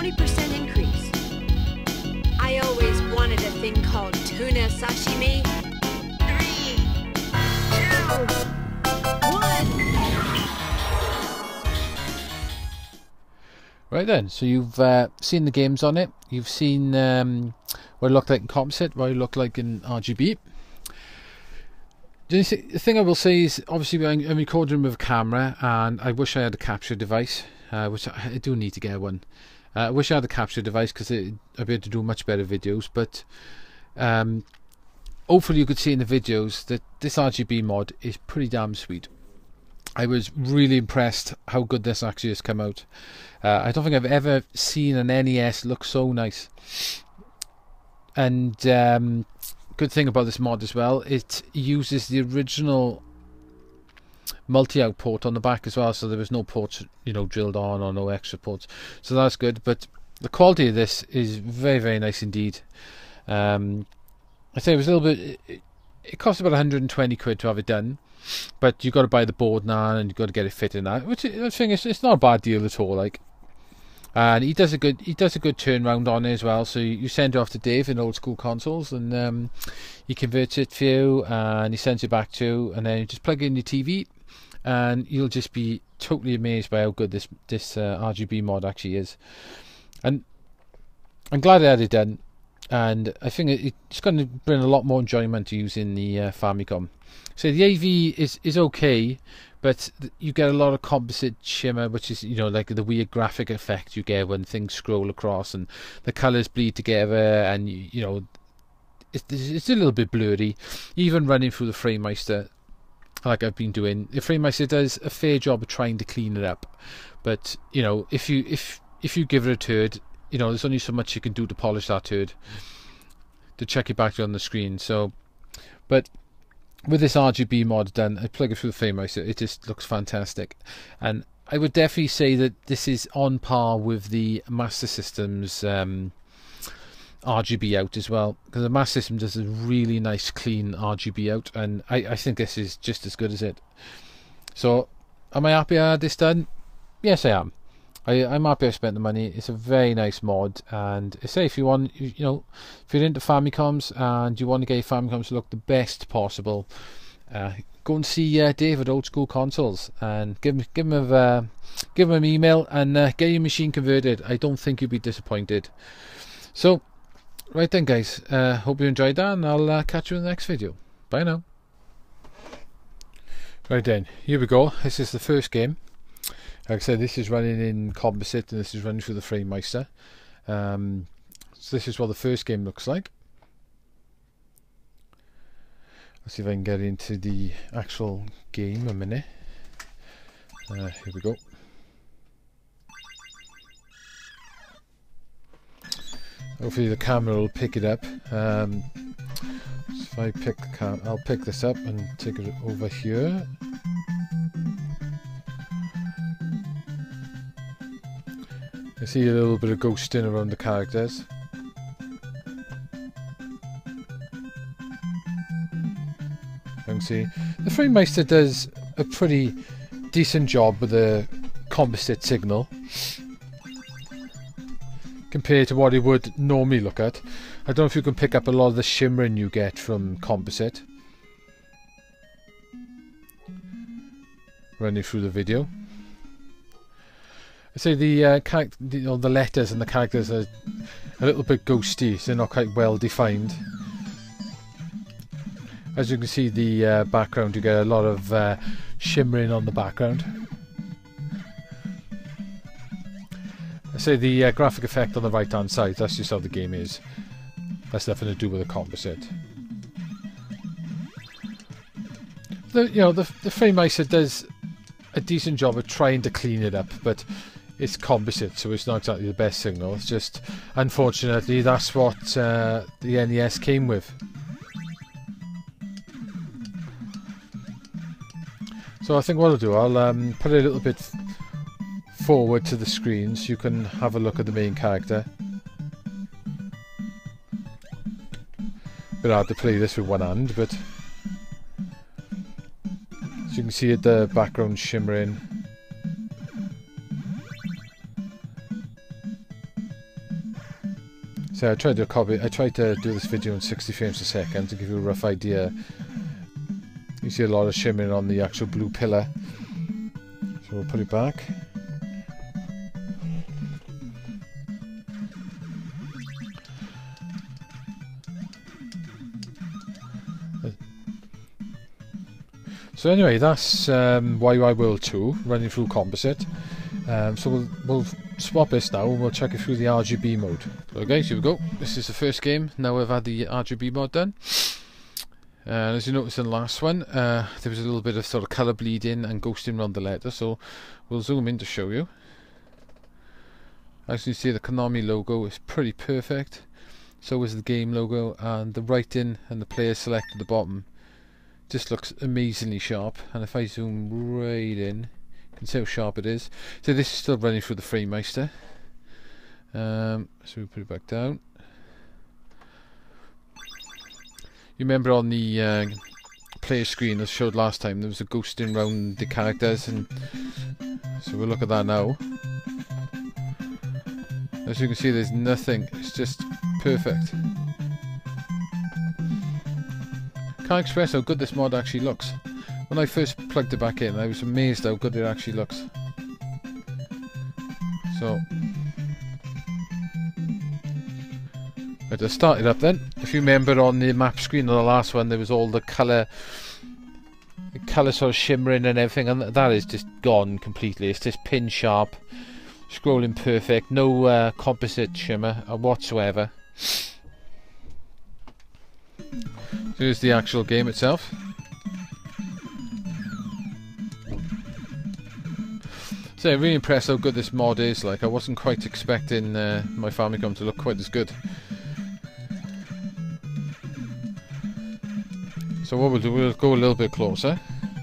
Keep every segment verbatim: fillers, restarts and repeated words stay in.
twenty percent increase. I always wanted a thing called tuna sashimi. Three, two, Right then, so you've uh, seen the games on it. You've seen um, what it looked like in composite, what it looked like in R G B. The thing I will say is, obviously I'm recording with a camera, and I wish I had a capture device, uh, which I, I do need to get one. Uh, I wish I had a capture device because I'd be able to do much better videos, but um, hopefully you could see in the videos that this R G B mod is pretty damn sweet. I was really impressed how good this actually has come out. Uh, I don't think I've ever seen an N E S look so nice. And um, good thing about this mod as well, it uses the original multi-out port on the back as well, so there was no ports, you know, drilled on, or no extra ports. So that's good. But the quality of this is very, very nice indeed. Um, I say it was a little bit. It, it cost about one hundred and twenty quid to have it done. But you've got to buy the board now, and you've got to get it fitted now. Which I think is it's not a bad deal at all. Like, and he does a good he does a good turnaround on it as well. So you, you send it off to Dave in Oldskoolkonsoles, and um, he converts it for you, and he sends it back to you, and then you just plug in your T V, and you'll just be totally amazed by how good this this uh, R G B mod actually is. And I'm glad I had it done, and I think it, it's going to bring a lot more enjoyment to using the uh, Famicom. So the A V is is okay, but you get a lot of composite shimmer, which is, you know, like the weird graphic effect you get when things scroll across and the colours bleed together, and you, you know, it's, it's a little bit blurry. Even running through the Framemeister, like I've been doing, the Framemeister does a fair job of trying to clean it up. But you know, if you if if you give it a turd, you know, there's only so much you can do to polish that turd, to check it back on the screen. So, but with this R G B mod done, I plug it through the Framemeister, it just looks fantastic. And I would definitely say that this is on par with the Master System's um, R G B out as well, because the Master System does a really nice clean R G B out, and I, I think this is just as good as it. So am I happy I had this done? Yes, I am. I, I'm happy I spent the money. It's a very nice mod, and I say if you want, you, you know, if you're into Famicoms and you want to get your Famicoms to look the best possible, uh, go and see uh, Dave at Oldskoolkonsoles and give him, give him a, uh, give him an email and uh, get your machine converted. I don't think you'll be disappointed. So, right then, guys. Uh, hope you enjoyed that, and I'll uh, catch you in the next video. Bye now. Right then, here we go. This is the first game. Like I said, this is running in composite, and this is running through the Framemeister. Um, so this is what the first game looks like. Let's see if I can get into the actual game a minute. Uh, here we go. Hopefully the camera will pick it up. Um, so if I pick the cam, I'll pick this up and take it over here. I see a little bit of ghosting around the characters. You can see the Framemeister does a pretty decent job with the composite signal compared to what it would normally look at. I don't know if you can pick up a lot of the shimmering you get from composite running through the video. I say the, uh, you know, the letters and the characters are a little bit ghosty, so they're not quite well defined. As you can see, the uh, background, you get a lot of uh, shimmering on the background. I say the uh, graphic effect on the right hand side, that's just how the game is. That's nothing to do with the composite. The, you know, the, the Framemeister does a decent job of trying to clean it up, but it's composite, so it's not exactly the best signal. It's just, unfortunately, that's what uh, the N E S came with. So I think what I'll do, I'll um, put it a little bit forward to the screen so you can have a look at the main character. Bit hard to play this with one hand, but so you can see it, the background shimmering. So I tried to copy. I tried to do this video in sixty frames a second to give you a rough idea. You see a lot of shimmering on the actual blue pillar. So we'll put it back. So anyway, that's um, Y Y World two running through composite. Um, so we'll, we'll swap this now and we'll check it through the R G B mode. Okay, so here we go. This is the first game. Now I've had the R G B mod done. And as you noticed in the last one, uh, there was a little bit of sort of colour bleeding and ghosting around the letter. So we'll zoom in to show you. As you see, the Konami logo is pretty perfect. So is the game logo, and the writing and the player select at the bottom just looks amazingly sharp. And if I zoom right in, you can see how sharp it is. So this is still running through the Framemeister. Um, so we put it back down. You remember on the uh, player screen as showed last time, there was a ghosting around the characters, and so we'll look at that now. As you can see, there's nothing. It's just perfect. Can't express how good this mod actually looks. When I first plugged it back in, I was amazed how good it actually looks. So, right, let's start it up then. If you remember on the map screen on the last one, there was all the colour, the colour sort of shimmering and everything, and that is just gone completely. It's just pin sharp, scrolling perfect, no uh, composite shimmer whatsoever. Here's the actual game itself. So I'm really impressed how good this mod is. Like, I wasn't quite expecting uh, my Famicom to look quite as good. So what we'll do, we'll go a little bit closer.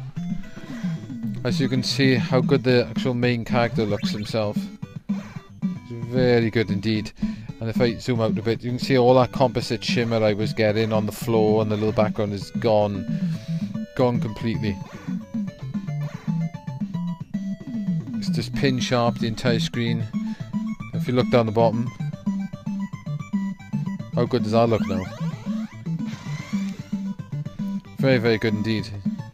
As you can see how good the actual main character looks himself. It's very good indeed. And if I zoom out a bit, you can see all that composite shimmer I was getting on the floor and the little background is gone. Gone completely. It's just pin sharp, the entire screen. If you look down the bottom, how good does that look now? Very, very good indeed.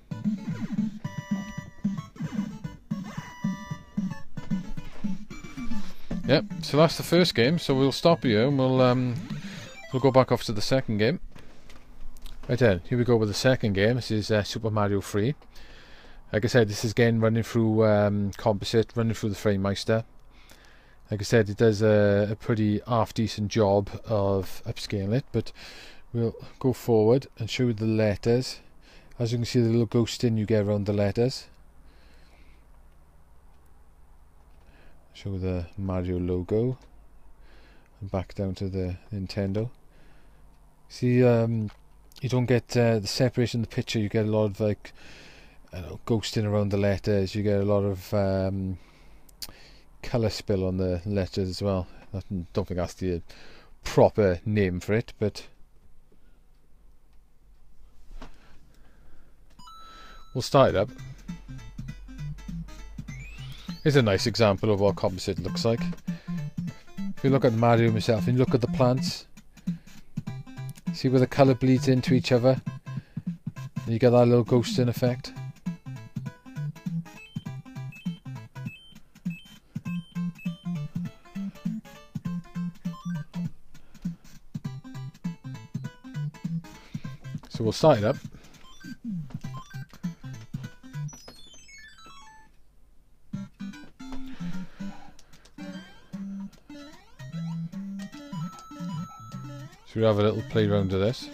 Yep, so that's the first game, so we'll stop here and we'll um, we'll go back off to the second game. Right then, here we go with the second game. This is uh, Super Mario three. Like I said, this is again running through um, composite, running through the Framemeister. Like I said, it does a, a pretty half-decent job of upscaling it, but we'll go forward and show you the letters. As you can see, the little ghosting you get around the letters. Show the Mario logo and back down to the Nintendo. See, um, you don't get uh, the separation of the picture. You get a lot of like, I don't know, ghosting around the letters. You get a lot of um, colour spill on the letters as well. I don't think that's the proper name for it, but we'll start it up. Here's a nice example of what composite looks like. If you look at Mario himself and you look at the plants, see where the colour bleeds into each other, and you get that little ghosting effect. So we'll start it up. So we'll have a little play around with this.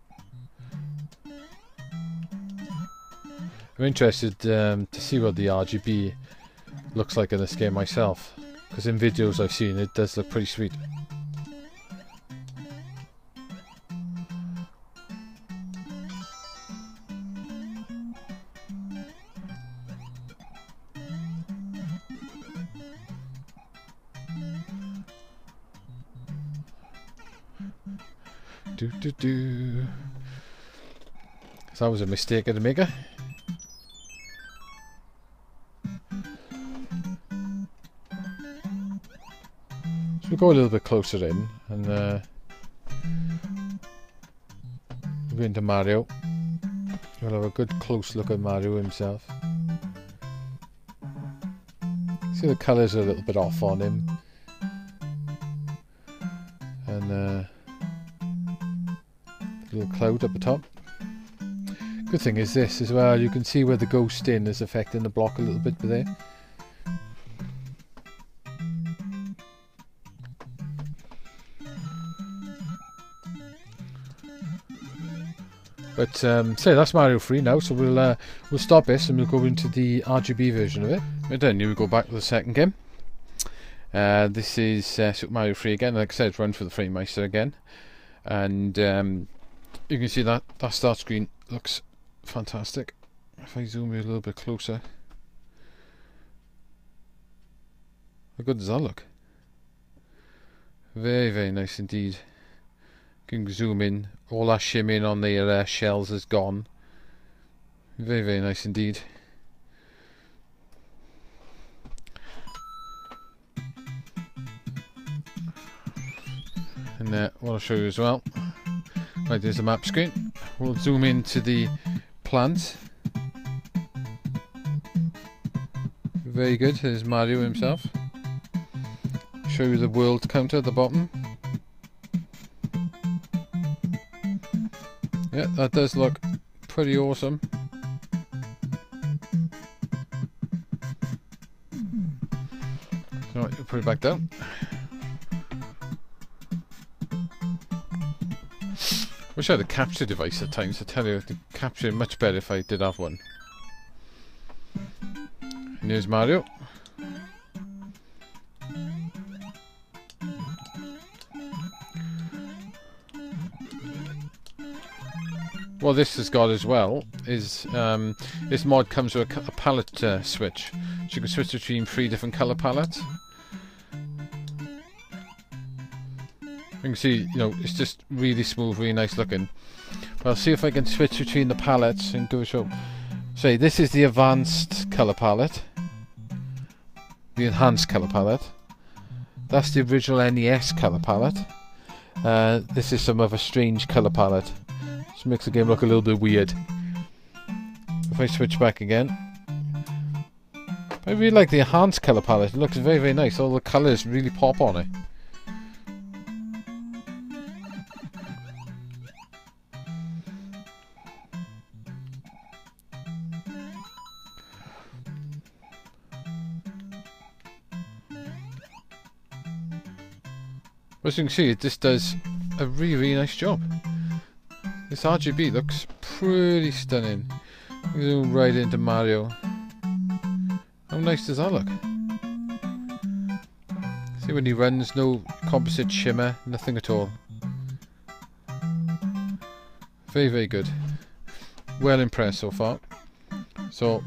I'm interested um, to see what the R G B looks like in this game myself, because in videos I've seen it does look pretty sweet. Do do do. So that was a mistake of the maker. So we'll go a little bit closer in and uh, we'll go into Mario. We'll have a good close look at Mario himself. See the colours are a little bit off on him. And uh, a little cloud up the top. Good thing is this as well, you can see where the ghost in is affecting the block a little bit there. But um, say that's Mario three now, so we'll uh, we'll stop this and we'll go into the R G B version of it. And then we go back to the second game. Uh, this is uh, Super Mario three again. Like I said, it's run for the Framemeister again, and um, you can see that that start screen looks fantastic. If I zoom in a little bit closer, how good does that look? Very very nice indeed. You can zoom in. All that shimming on the uh, shells is gone. Very, very nice indeed. And uh, what I'll show you as well. Right, there's the map screen. We'll zoom into the plant. Very good. There's Mario himself. Show you the world counter at the bottom. Yeah, that does look pretty awesome. Alright, put it back down. Wish I had a capture device at times. I tell you, the capture much better if I did have one. And here's Mario. What this has got as well is um, this mod comes with a, a palette uh, switch, so you can switch between three different colour palettes. You can see, you know, it's just really smooth, really nice looking. But I'll see if I can switch between the palettes and give it a show. So this is the advanced colour palette, the enhanced colour palette. That's the original N E S colour palette. Uh, this is some other strange colour palette. Just makes the game look a little bit weird. If I switch back again, I really like the enhanced colour palette. It looks very very nice. All the colours really pop on it. As you can see, it just does a really really nice job. This R G B looks pretty stunning. Zoom right into Mario. How nice does that look? See when he runs, no composite shimmer, nothing at all. Very very good. Well impressed so far. So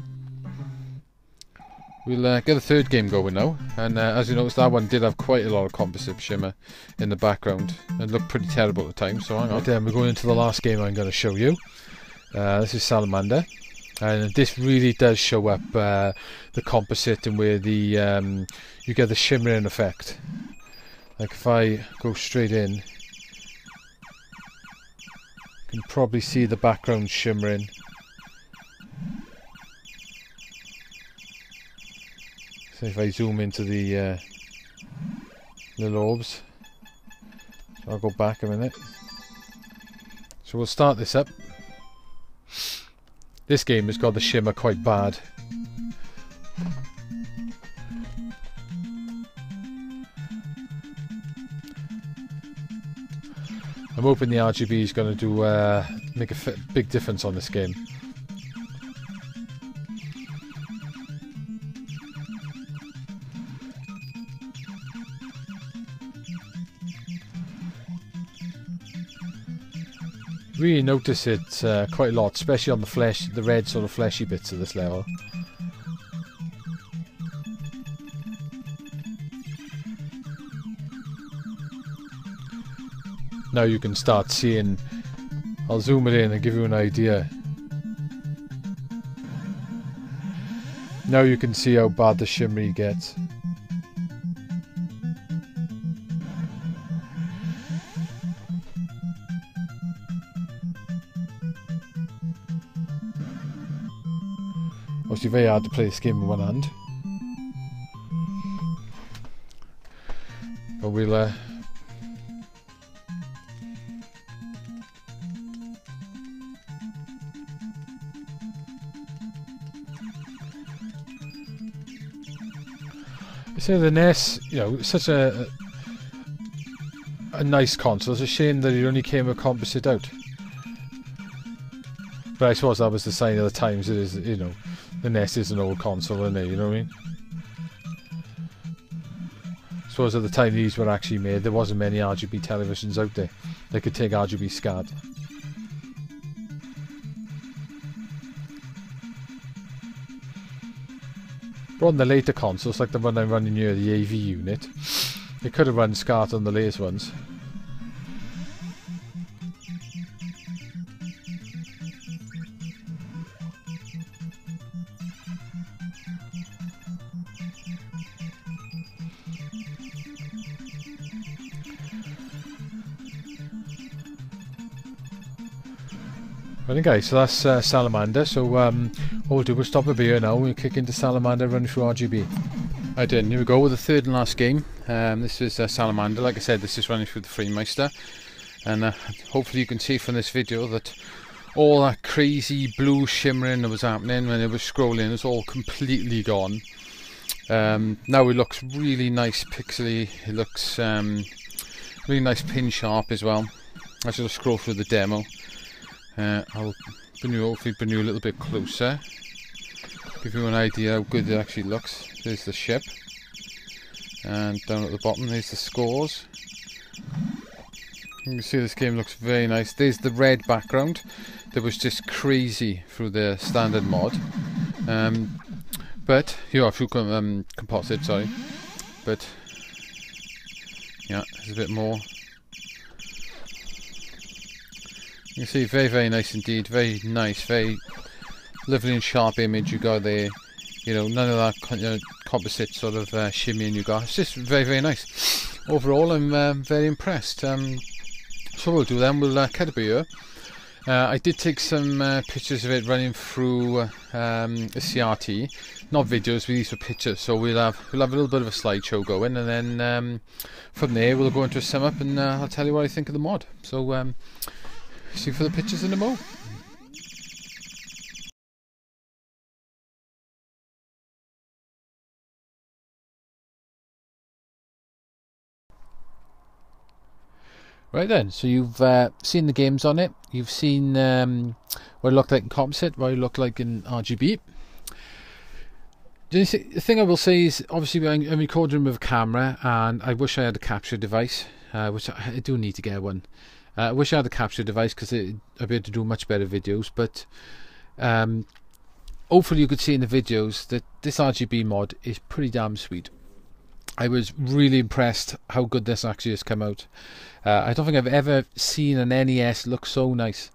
we'll uh, get a third game going now, and uh, as you notice, that one did have quite a lot of composite shimmer in the background and looked pretty terrible at the time, so hang on. Then we're going into the last game I'm going to show you. Uh, this is Salamander, and this really does show up uh, the composite and where the um, you get the shimmering effect. Like if I go straight in, you can probably see the background shimmering. So if I zoom into the uh, little orbs, so I'll go back a minute. So we'll start this up. This game has got the shimmer quite bad. I'm hoping the R G B is going to do uh, make a f big difference on this game. Really notice it uh, quite a lot, especially on the flesh, the red sort of fleshy bits of this level. Now you can start seeing. I'll zoom it in and give you an idea. Now you can see how bad the shimmery gets. obviously very hard to play this game with one hand. But we'll uh, so the N E S, you know, such a a nice console. It's a shame that it only came with composite out. But I suppose that was the sign of the times. It is, you know, the N E S is an old console, isn't it? You know what I mean? I suppose at the time these were actually made, there wasn't many R G B televisions out there that could take R G B S C A D. But on the later consoles, like the one I'm running here, the A V unit, it could have run S C A D on the latest ones. Right, guys, so that's uh, Salamander. So um, what we'll do, we'll stop a bit here now. We'll kick into Salamander, run through R G B. Right then, here we go with the third and last game. Um, this is uh, Salamander. Like I said, this is running through the Framemeister, and uh, hopefully you can see from this video that all that crazy blue shimmering that was happening when it was scrolling is all completely gone. Um, now it looks really nice pixely. It looks um, really nice pin sharp as well. I shall scroll through the demo. Uh, I'll bring you, hopefully bring you a little bit closer, give you an idea how good it actually looks. There's the ship, and down at the bottom there's the scores. You can see this game looks very nice. There's the red background that was just crazy through the standard mod, um, but you know, through um, composite, sorry. But yeah, there's a bit more. You can see very, very nice indeed. Very nice, very lovely and sharp image you got there. You know, none of that you know, composite sort of uh, shimmying you got. It's just very, very nice. Overall, I'm um, very impressed. Um, so what we'll do then, we'll uh, cut a bit here. Uh, I did take some uh, pictures of it running through um, a C R T, not videos, but these were pictures. So we'll have we'll have a little bit of a slideshow going, and then um, from there we'll go into a sum up, and uh, I'll tell you what I think of the mod. So. Um, See for the pictures in the mo. Right then, so you've uh, seen the games on it. You've seen um, what it looked like in composite, what it looked like in R G B. The thing I will say is, obviously I'm recording with a camera, and I wish I had a capture device, uh, which I do need to get one. Uh, I wish I had a capture device because I'd be able to do much better videos, but um, hopefully you could see in the videos that this R G B mod is pretty damn sweet. I was really impressed how good this actually has come out. Uh, I don't think I've ever seen an N E S look so nice.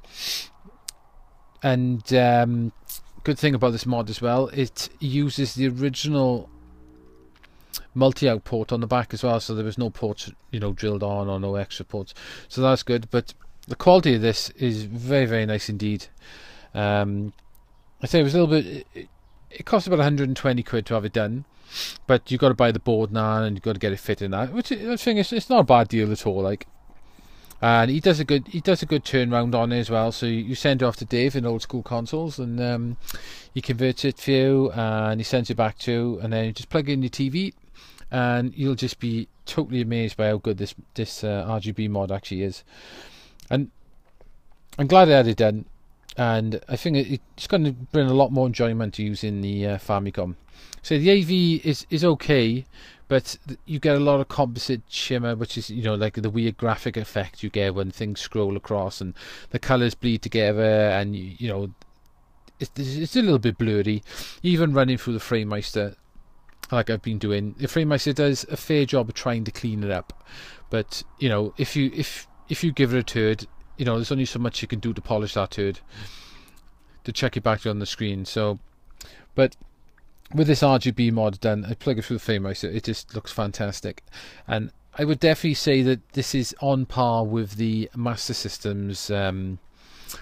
And um, good thing about this mod as well, it uses the original multi-out port on the back as well, so there was no ports, you know, drilled on, or no extra ports, so that's good. But the quality of this is very, very nice indeed. um, I say it was a little bit, it, it cost about one hundred and twenty quid to have it done, but you've got to buy the board now and you've got to get it fit in that, which I think is, it's not a bad deal at all. Like, and he does a good he does a good turnaround on it as well. So you, you send it off to Dave in Oldskoolkonsoles, and um, he converts it for you, and he sends it back to you, and then you just plug in your T V, and you'll just be totally amazed by how good this this uh, R G B mod actually is. And I'm glad I had it done, and I think it, it's going to bring a lot more enjoyment to using the uh, Famicom. So the A V is is okay, but you get a lot of composite shimmer, which is, you know, like the weird graphic effect you get when things scroll across and the colours bleed together, and you, you know, it's, it's a little bit blurry. Even running through the Framemeister, like I've been doing, the Framemeister does a fair job of trying to clean it up. But you know, if you if if you give it a turd, you know, there's only so much you can do to polish that turd, to check it back on the screen. So, but with this R G B mod done, I plug it through the Framemeister, it just looks fantastic. And I would definitely say that this is on par with the Master System's um,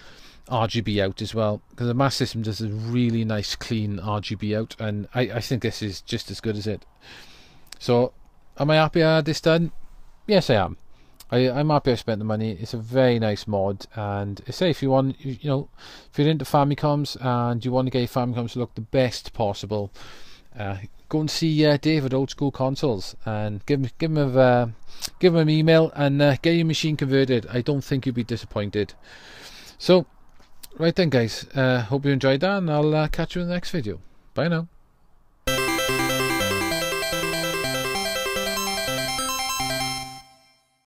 R G B out as well, because the Master System does a really nice clean R G B out, and I, I think this is just as good as it. So am I happy I had this done? Yes, I am. I, I'm happy I spent the money. It's a very nice mod, and I say if you want, you know, if you're into Famicoms and you want to get your Famicoms to look the best possible, uh, go and see uh, Dave at Oldskoolkonsoles and give him give him a uh, give him an email and uh, get your machine converted. I don't think you'll be disappointed. So, right then, guys. Uh, hope you enjoyed that, and I'll uh, catch you in the next video. Bye now.